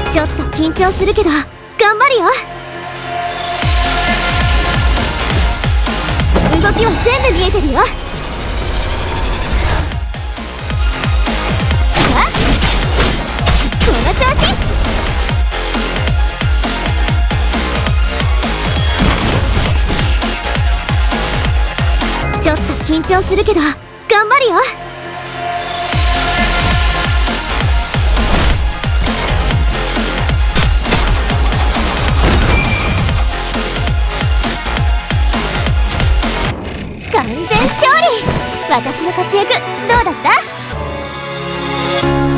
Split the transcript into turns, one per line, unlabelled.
ちょっと緊張するけど頑張るよ。動きは全部見えてるよ。この調子。ちょっと緊張するけど頑張るよ。完全勝利。私の活躍どうだった？